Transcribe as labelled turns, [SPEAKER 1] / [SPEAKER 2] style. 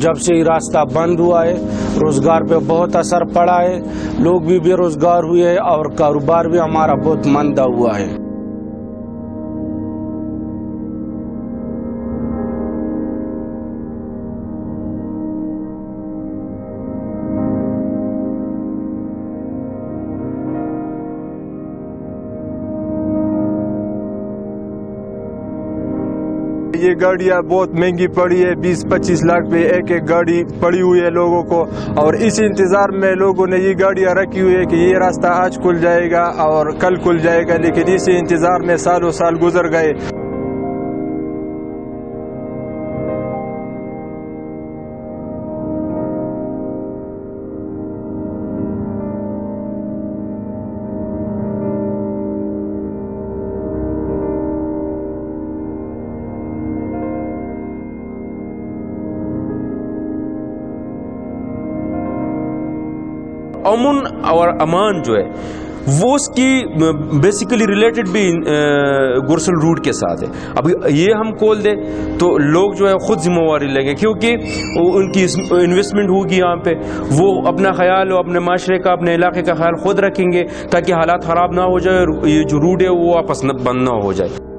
[SPEAKER 1] جب سے یہ راستہ بند ہوا ہے روزگار پہ بہت اثر پڑا ہے، لوگ بھی بے روزگار ہوئے اور کاروبار بھی ہمارا بہت مندہ ہوا ہے۔
[SPEAKER 2] یہ گاڑیاں بہت مہنگی پڑی ہے، 20-25 لاکھ پہ ایک ایک گاڑی پڑی ہوئی ہے لوگوں کو، اور اس انتظار میں لوگوں نے یہ گاڑیاں رکھی ہوئی ہے کہ یہ راستہ آج کھل جائے گا اور کل کھل جائے گا، لیکن اس انتظار میں سالوں سال گزر گئے۔
[SPEAKER 3] امن اور امان جو ہے وہ اس کی بیسیکلی ریلیٹڈ بھی گرسل روٹ کے ساتھ ہے۔ اب یہ ہم کھول دیں تو لوگ جو ہے خود ذمہ داری لیں گے، کیونکہ ان کی انویسٹمنٹ ہوگی یہاں پہ، وہ اپنا خیال اور اپنے معاشرے کا اپنے علاقے کا خیال خود رکھیں گے تاکہ حالات خراب نہ ہو جائے اور یہ جو روٹ ہے وہ واپس بند نہ ہو جائے۔